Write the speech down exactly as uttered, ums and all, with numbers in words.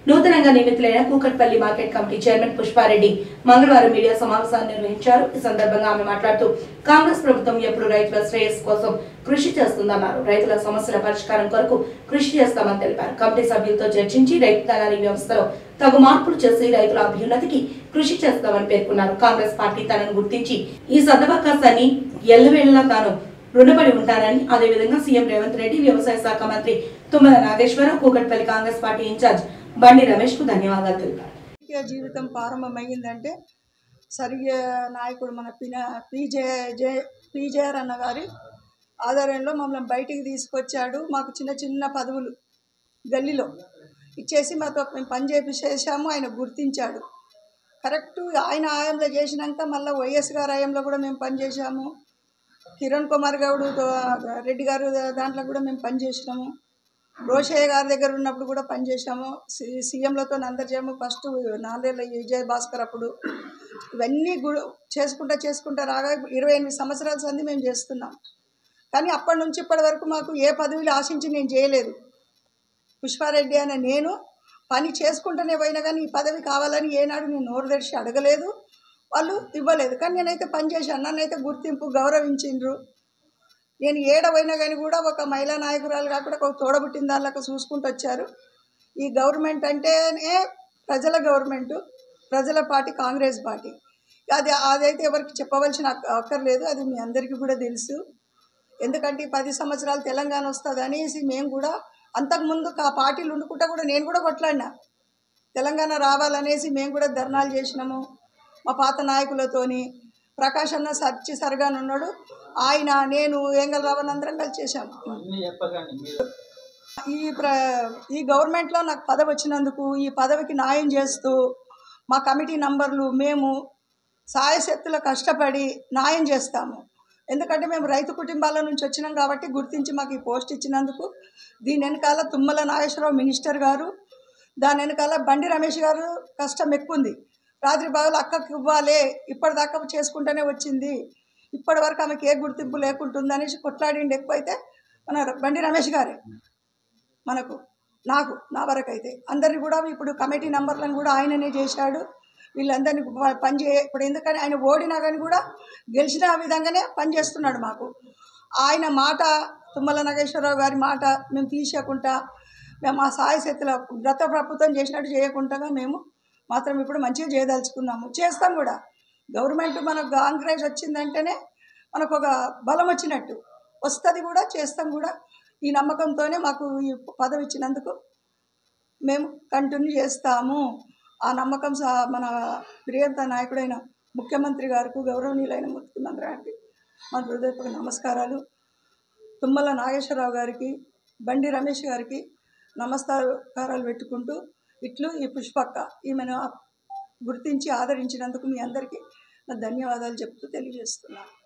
నూతనంగా నియమితులైన Kukatpally market committee chairman Pushpa Reddy మంగళవారం మీడియా సమావేశాన్ని నిర్వహించారు. ఈ సందర్భంగా ఆమె మాట్లాడుతూ కాంగ్రెస్ ప్రభుత్వం ఎప్పుడు రైతుల శ్రేయస్సు కోసం కృషి చేస్తుందన్నారు. రైతుల సమస్యల పరిష్కారం కొరకు కృషి చేస్తామని తెలిపారు. కమిటీ సభ్యులతో చర్చించి రైతు దళారీ వ్యవస్థలో తగు మార్పులు చేసి రైతుల అభ్యున్నతికి కృషి చేస్తామని పేర్కొన్నారు. కాంగ్రెస్ పార్టీ తనను గుర్తించి ఈ సదవకాశాన్ని ఎల్లవేళలా తాను రుణపడి ఉంటానని, అదేవిధంగా సీఎం రేవంత్ రెడ్డి, వ్యవసాయ శాఖ మంత్రి తుమ్మల నాగేశ్వరరావు, కూకట్పల్లి కాంగ్రెస్ పార్టీ ఇన్ఛార్జ్ బండి రమేష్ కు ధన్యవాదాలు తెలిపారు. జీవితం ప్రారంభమైందంటే సరిగ్గా నాయకుడు మన పిన పీజే జే పీజేఆర్ అన్న గారి ఆధ్వర్యంలో మమ్మల్ని బయటికి తీసుకొచ్చాడు. మాకు చిన్న చిన్న పదవులు గల్లీలో ఇచ్చేసి మాతో మేము పని చేసేసాము. ఆయన గుర్తించాడు. కరెక్ట్ ఆయన ఆయంలో చేసినాక మళ్ళీ వైఎస్ గారి ఆయంలో కూడా మేము పనిచేసాము. కిరణ్ కుమార్ గౌడ్ రెడ్డి గారు దాంట్లో కూడా మేము పనిచేసినాము. రోషయ్య గారి దగ్గర ఉన్నప్పుడు కూడా పనిచేసాము. సి సీఎంలతో అందరిచేమో ఫస్ట్ నాలుగేళ్ళ విజయ్ భాస్కర్ అప్పుడు ఇవన్నీ గు చేసుకుంటా చేసుకుంటా రాగా ఇరవై ఎనిమిది సంవత్సరాల సంది మేము చేస్తున్నాం. కానీ అప్పటి నుంచి ఇప్పటి వరకు మాకు ఏ పదవిలు ఆశించి నేను చేయలేదు. పుష్పారెడ్డి అనే నేను పని చేసుకుంటూనే పోయినా కానీ ఈ పదవి కావాలని ఏనాడు నేను నోరు తెరిచి అడగలేదు, వాళ్ళు ఇవ్వలేదు. కానీ నేనైతే పనిచేశాను. నన్నైతే గుర్తింపు గౌరవించిండ్రు. నేను ఏడవైనా కానీ కూడా ఒక మహిళా నాయకురాలు కాకుండా ఒక తోడబుట్టిన దానిలాగా చూసుకుంటూ వచ్చారు. ఈ గవర్నమెంట్ అంటేనే ప్రజల గవర్నమెంటు, ప్రజల పార్టీ కాంగ్రెస్ పార్టీ. అది అదైతే ఎవరికి చెప్పవలసిన అక్కర్లేదు, అది మీ అందరికీ కూడా తెలుసు. ఎందుకంటే పది సంవత్సరాలు తెలంగాణ వస్తుంది అనేసి మేము కూడా అంతకుముందు ఆ పార్టీలు ఉండుకుంటా కూడా నేను కూడా కొట్లాడినా. తెలంగాణ రావాలనేసి మేము కూడా ధర్నాలు చేసినాము మా పాత నాయకులతోని. ప్రకాష్ అన్న సర్చి సరగాను ఉన్నాడు, ఆయన నేను ఏంగల్ రావని అందరం కలిసి చేశాము. ఈ ప్ర ఈ గవర్నమెంట్లో నాకు పదవి వచ్చినందుకు ఈ పదవికి న్యాయం చేస్తూ మా కమిటీ నంబర్లు మేము సాయశక్తుల కష్టపడి న్యాయం చేస్తాము. ఎందుకంటే మేము రైతు కుటుంబాల నుంచి వచ్చినాం కాబట్టి గుర్తించి మాకు ఈ పోస్ట్ ఇచ్చినందుకు. దీని వెనకాల తుమ్మల నాగేశ్వరరావు మినిస్టర్ గారు, దాని వెనకాల బండి రమేష్ గారు కష్టం ఎక్కువ ఉంది. రాత్రి బాగులు అక్కకి ఇవ్వాలి, ఇప్పటిదాకా చేసుకుంటూనే వచ్చింది, ఇప్పటి వరకు ఆమెకి ఏ గుర్తింపు లేకుంటుంది అనేసి కొట్లాడిండి. ఎక్కువైతే మన బండి రమేష్ గారే మనకు నాకు నా వరకు అయితే అందరిని కూడా ఇప్పుడు కమిటీ నంబర్లను కూడా ఆయననే చేశాడు. వీళ్ళందరినీ పనిచే ఇప్పుడు ఎందుకని ఆయన ఓడినా కానీ కూడా గెలిచిన విధంగానే పనిచేస్తున్నాడు మాకు. ఆయన మాట తుమ్మల నాగేశ్వరరావు గారి మాట మేము తీసేయకుండా మేము ఆ సాయశక్తుల గత ప్రభుత్వం చేసినట్టు చేయకుండా మేము మాత్రం ఇప్పుడు మంచిగా చేయదలుచుకున్నాము, చేస్తాం కూడా. గవర్నమెంట్ మనకు కాంగ్రెస్ వచ్చిందంటేనే మనకు ఒక బలం వచ్చినట్టు, వస్తుంది కూడా, చేస్తాం కూడా. ఈ నమ్మకంతోనే మాకు ఈ పదవి ఇచ్చినందుకు మేము కంటిన్యూ చేస్తాము. ఆ నమ్మకం మన ప్రియంత నాయకుడైన ముఖ్యమంత్రి గారికి, గౌరవనీయులైన ముఖ్యమంత్రి గారికి మా హృదయపూర్వక నమస్కారాలు. తుమ్మల నాగేశ్వరరావు గారికి, బండి రమేష్ గారికి నమస్కారాలు పెట్టుకుంటూ ఇట్లు ఈ పుష్పక్క ఈమెను గుర్తించి ఆదరించినందుకు మీ అందరికీ ధన్యవాదాలు చెప్తూ తెలియజేస్తున్నాను.